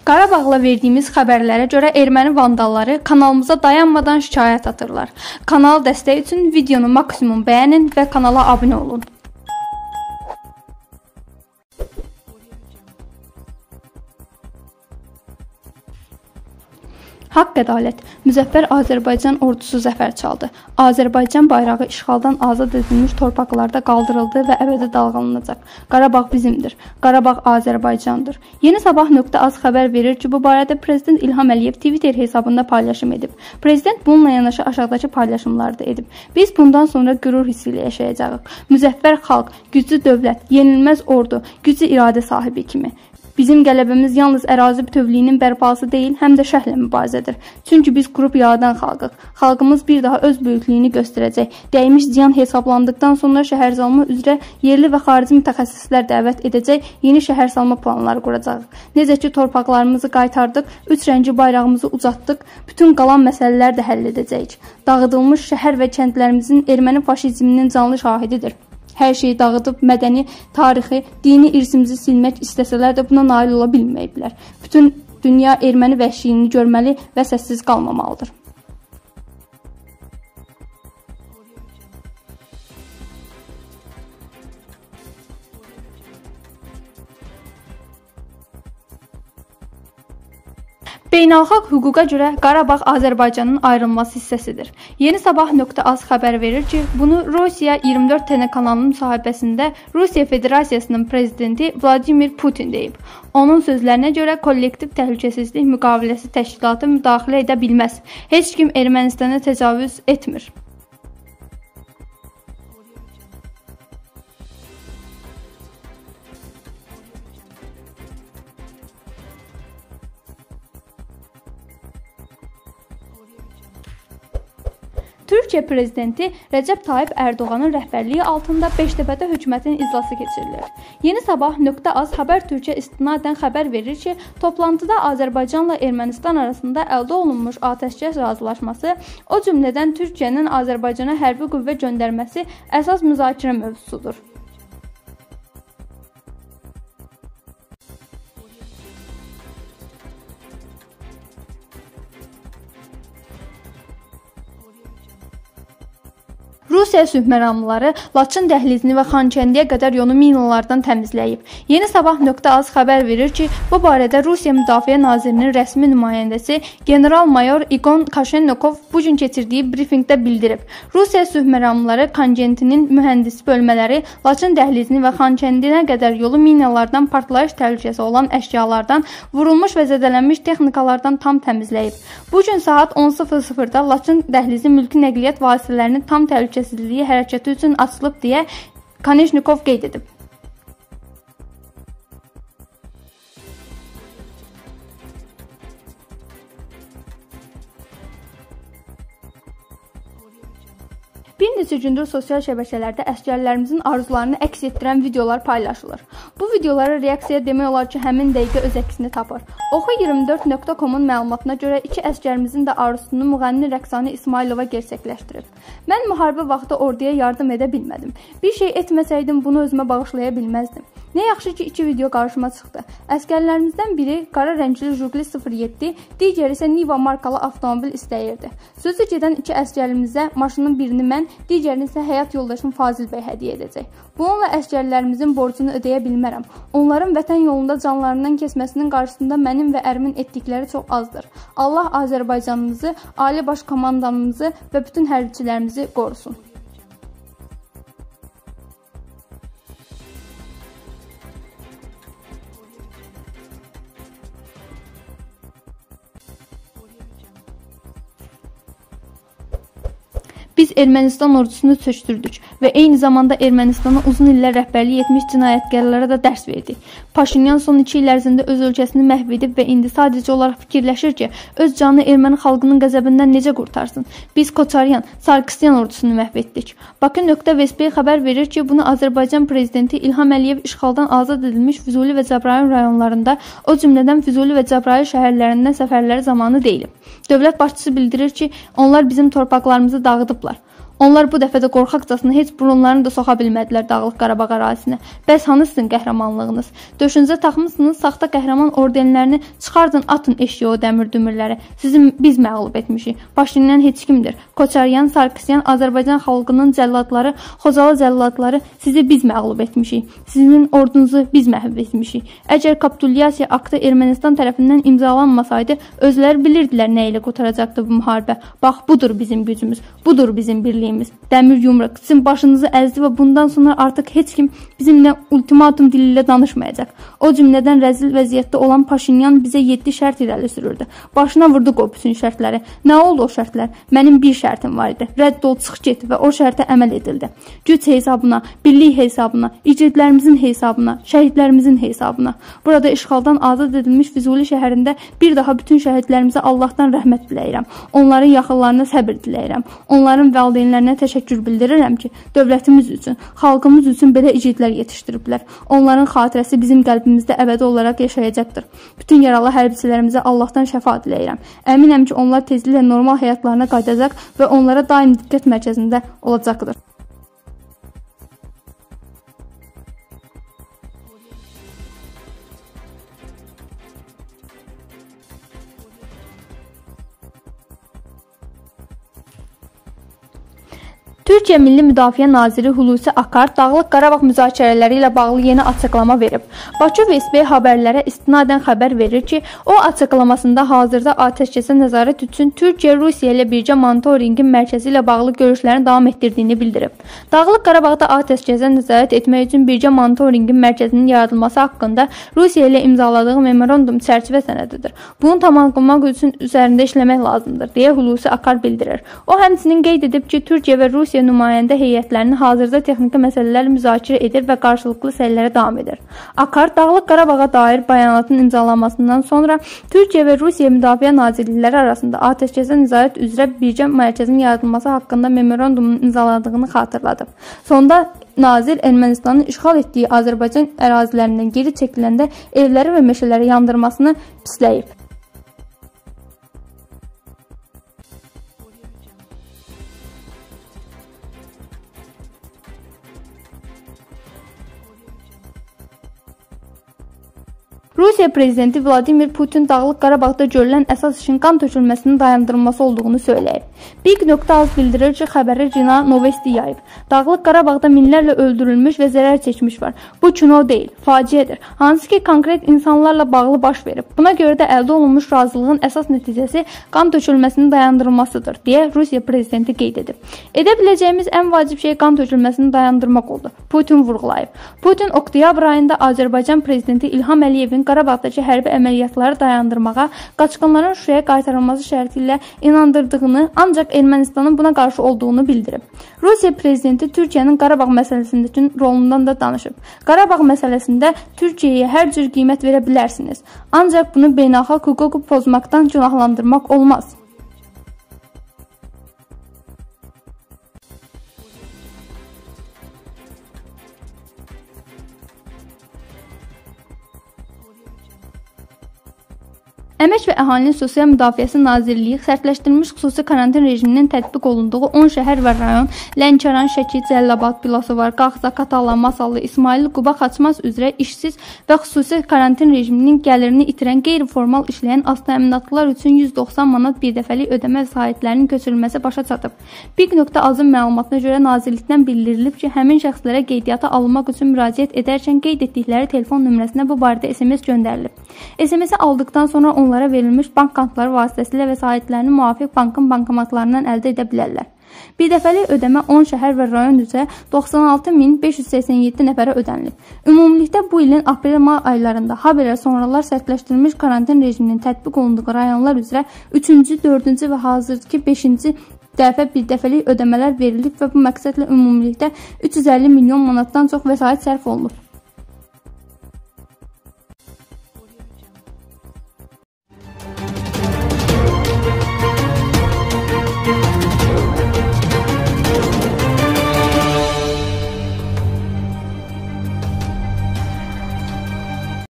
Qarabağla verdiyimiz xəbərlərə görə erməni vandalları kanalımıza dayanmadan şikayət atırlar. Kanal dəstək üçün videonu maksimum bəyənin və kanala abunə olun. Haqq ədalət. Müzəffər Azərbaycan ordusu zəfər çaldı. Azərbaycan bayrağı işğaldan azad edilmiş torpaqlarda qaldırıldı və əbədi dalğalanacaq. Qarabağ bizimdir. Qarabağ Azərbaycandır. Yeni Sabah.az xəbər verir ki, bu barədə Prezident İlham Əliyev Twitter hesabında paylaşım edib. Prezident bununla yanaşı aşağıdakı paylaşımları da edib. Biz bundan sonra qürur hissi ilə yaşayacağıq. Müzəffər xalq, güclü dövlət, yenilməz ordu, güclü iradə sahibi kimi. Bizim qələbəmiz yalnız ərazi bütövlüyünün bərpası deyil, həm də şərhlə mübarizədir. Çünki biz qrup yaradan xalqıq. Xalqımız bir daha öz böyüklüyünü göstərəcək. Dəymiş ziyan hesablandıqdan sonra şəhərsalma üzrə yerli və xarici mütəxəssislər dəvət edəcək, yeni şəhərsalma planları quracağıq. Necə ki, torpaqlarımızı qaytardıq, 3 rəngi bayrağımızı ucatdıq, bütün qalan məsələləri də həll edəcəyik. Dağıdılmış şəhər və kəndlərimizin erməni faşizminin canlı şahididir. Hər şeyi dağıdıb mədəni, tarixi, dini irsimizi silmək istəsələr də buna nail ola bilməyiblər. Bütün dünya erməni vəhşiliyini görməli və səssiz qalmamalıdır. Beynəlxalq hüquqa görə Qarabağ Azərbaycanın ayrılmaz hissəsidir. Yeni Sabah.az xəbər verir ki, bunu Rusiya 24 TN kanalının müsahibəsində Rusiya Federasiyasının prezidenti Vladimir Putin deyib. Onun sözlərinə görə kollektiv təhlükəsizlik müqaviləsi təşkilatı müdaxilə edə bilməz. Heç kim Ermənistana təcavüz etmir. Türkiyə prezidenti Rəcəb Tayyip Ərdoğanın rəhbərliyi altında Beştepe'də hökumətin iclası keçirilir. Yeni Sabah.az Xəbər Türkiyə istinadən xəbər verir ki, toplantıda Azərbaycanla Ermənistan arasında əldə olunmuş atəşkəs razılaşması, o cümlədən Türkiyənin Azərbaycana hərbi qüvvə göndərməsi əsas müzakirə mövzusudur. Rusiya sülh məramlıları Laçın dəhlizini və Xankəndiyə qədər yolu minalardan təmizləyib. Yeni Sabah.az xəbər verir ki, bu barədə Rusiya Müdafiə Nazirinin rəsmi nümayəndəsi general-mayor İqon Kaşenkov bugün keçirdiyi brifinqdə bildirib. Rusiya sülh məramlıları Xankəndinin mühəndisi bölmələri Laçın dəhlizini və Xankəndinə qədər yolu minalardan, partlayış təhlükəsi olan əşyalardan, vurulmuş və zədələnmiş texnikalardan tam təmizləyib. Bugün saat 10:00-da Laçın dəhlizi mülki nəqliyyat vasitələrinin tam təhlükəsizliyi hərəkəti üçün açılıb deyə Kaşenkov qeyd edib. Bir neçə gündür sosial şəbəkələrdə əsgərlərimizin arzularını əks etdirən videolar paylaşılır. Bu videolara reaksiya demək olar ki, həmin dəqiqə öz əksini tapır. Oxu24.com-un məlumatına görə 2 əsgərimizin də arzusunu müğənni Rəqsanə İsmailova gerçəkləşdirib. Mən müharibə vaxtı orduya yardım edə bilmədim. Bir şey etməsəydim bunu özümə bağışlaya bilməzdim. Nə yaxşı ki, 2 video qarşıma çıxdı. Əsgərlərimizdən biri qara rəngli Jugli 07, digəri isə Niva markalı avtomobil istəyirdi. Sözü gedən 2 əsgərimizə maşının birini mən, digərini isə həyat yoldaşım Fazil bəy hədiyyə edəcək. Bununla əsgərlərimizin borcunu ödəyə bilmərəm. Onların vətən yolunda canlarından keçməsinin qarşısında mənim və ərimin etdikləri çox azdır. Allah Azərbaycanımızı, Ali Baş Komandanımızı və bütün hərbiçilərimizi qorusun. Biz Ermənistan ordusunu çökdürdük və eyni zamanda Ermənistana uzun illər rəhbərlik etmiş cinayətkarlara da dərs verdik. Paşinyan son 2 il ərzində öz ölkəsini məhv edib və indi sadəcə olaraq fikirləşir ki, öz canı erməni xalqının qəzəbindən necə qurtarsın. Biz Koçaryan, Sarkisyan ordusunu məhv etdik. Bakı.vsp xəbər verir ki, bunu Azərbaycan prezidenti İlham Əliyev işğaldan azad edilmiş Füzuli və Cəbrayıl rayonlarında, o cümlədən Füzuli və Cəbrayıl şəhərlərindən səfərləri zamanı deyilib. Dövlət başçısı bildirir ki, onlar bizim torpaqlarımızı dağıdıblar. Onlar bu dəfə də qorxaqcasına heç burunlarını da soxa bilmədilər Dağlıq Qarabağ ərazisinə. Bəs hanı sizin qəhrəmanlığınız? Döşünüzə taxmısınız saxta qəhrəman ordenlərini, çıxardın, atın eşiyə o dəmir dümürləri. Biz məğlub etmişik. Paşinyan heç kimdir. Koçaryan, Sarkisyan, Azərbaycan xalqının cəlladları, Xozalı cəlladları, sizi biz məğlub etmişik. Sizin ordunuzu biz məhv etmişik. Əgər kapitulyasiya aktı Ermənistan tərəfindən imzalanmasaydı, özləri bilirdilər nə ilə qutaracaqdı bu müharibə. Bax, budur bizim gücümüz, budur bizim birliyimiz. Dəmir yumruq sizin başınızı əzdi və bundan sonra artıq heç kim bizimlə ultimatum dili ilə danışmayacaq. O cümlədən rəzil vəziyyətdə olan Paşinyan bizə 7 şərt irəli sürürdü. Başına vurduq o bütün şərtləri. Nə oldu o şərtlər? Mənim bir şərtim var idi. Rədd ol, çıx get və o şərtə əməl edildi. Güc hesabına, birlik hesabına, igidlərimizin hesabına, şəhidlərimizin hesabına. Burada işğaldan azad edilmiş Füzuli şəhərində bir daha bütün şəhidlərimizə Allahdan rəhmət diləyirəm. Onların yaxınlarına səbir diləyirəm. Onların valideynlərinə təşəkkür bildirirəm ki, dövlətimiz üçün, xalqımız üçün belə igidlər yetişdiriblər. Onların xatirəsi bizim qəlbimizdə əbədi olaraq yaşayacaqdır. Bütün yaralı hərbiçilərimizə Allahdan şəfa diləyirəm. Əminəm ki, onlar tezliklə normal həyatlarına qayıdacaq və onlara daim diqqət mərkəzində olacaqdır. Türkiyə Milli Müdafiə Naziri Hulusi Akar Dağlıq Qarabağ müzakirələri ilə bağlı yeni açıqlama verib. Bakı VSB xəbərlərə istinadən xəbər verir ki, o açıqlamasında hazırda atəşkəsə nəzarət üçün Türkiyə Rusiya ilə birgə monitorinqin mərkəzi ilə bağlı görüşlərini davam etdirdiyini bildirib. Dağlıq Qarabağda atəşkəsə nəzarət etmək üçün birgə monitorinqin mərkəzinin yaradılması haqqında Rusiya ilə imzaladığı memorandum çərçivə sənədidir. Bunu tamamlamaq üçün üzərində işləmək lazımdır, deyə Hulusi Akar bildirir. O həmçinin qeyd edib ki, Türkiyə və Rusiya nümayəndə heyətlərinin hazırda texniki məsələlər müzakirə edir və qarşılıqlı səylərə davam edir. Akar Dağlıq Qarabağa dair bəyanatın imzalanmasından sonra Türkiyə və Rusiya Müdafiə Nazirlikləri arasında atəşkəsə nəzarət üzrə birgə mərkəzin yaradılması haqqında memorandumun imzaladığını xatırladıb. Sonda nazir Ermənistanın işğal etdiyi Azərbaycan ərazilərindən geri çəkiləndə evləri və meşələri yandırmasını pisləyib. Rusiya prezidenti Vladimir Putin Dağlıq Qarabağda görülən əsas işin qan tökülməsinin dayandırılması olduğunu söyləyib. Big.az bildirir ki, xəbəri Rina Novosti yayıb. Dağlıq Qarabağda minlərlə öldürülmüş və zərər çəkmiş var. Bu kino deyil, faciədir. Hansı ki, konkret insanlarla bağlı baş verib. Buna görə də əldə olunmuş razılığın əsas nəticəsi qan tökülməsinin dayandırılmasıdır, deyə Rusiya prezidenti qeyd edib. Edə biləcəyimiz ən vacib şey qan tökülməsini dayandırmaq oldu. Putin vurğulayıb. Putin oktyabr ayında Azərbaycan prezidenti İlham Əliyevin Qarabağdakı hərbi əməliyyatları dayandırmağa, qaçqınların Şuşaya qaytarılması şərti ilə inandırdığını, ancaq Ermənistanın buna qarşı olduğunu bildirib. Rusiya prezidenti Türkiyənin Qarabağ məsələsindəki rolundan da danışıb. Qarabağ məsələsində Türkiyəyə hər cür qiymət verə bilərsiniz, ancaq bunu beynəlxalq hüququ pozmaqdan günahlandırmaq olmaz. Əmək və Əhalinin Sosial Müdafiəsi Nazirliyi sərtləşdirilmiş xüsusi karantin rejiminin tətbiq olunduğu 10 şəhər və rayon Lənkəran, Şəki, Cəlilabad, Bilosuvar, Qaxsa, Katala, Masallı, İsmayıl, Quba, Xaçmaz üzrə işsiz və xüsusi karantin rejiminin gəlirini itirən qeyri-formal işləyən az təminatlılar üçün 190 manat birdəfəlik ödəmə vəsaitlərinin köçürülməsi başa çatıb. Big.azın məlumatına görə nazirlikdən bildirilib ki, həmin şəxslərə qeydiyyata alınmaq üçün müraciət edərkən qeyd etdikləri telefon nömrəsinə bu barədə SMS göndərilib. SMS-i aldıqdan sonra onlara verilmiş bank kartları vasitəsilə vəsaitlərini müvafiq bankın bankomatlarından əldə edə bilərlər. Birdəfəlik ödəmə 10 şəhər və rayon üzrə 96.587 nəfərə ödənilib. Ümumilikdə bu ilin aprel-may aylarında, habelə sonralar sərtləşdirilmiş karantin rejiminin tətbiq olunduğu rayonlar üzrə 3-cü, 4-cü və hazırki 5-ci dəfə birdəfəlik ödəmələr verilib və bu məqsədlə ümumilikdə 350 milyon manatdan çox vəsait sərf olunub.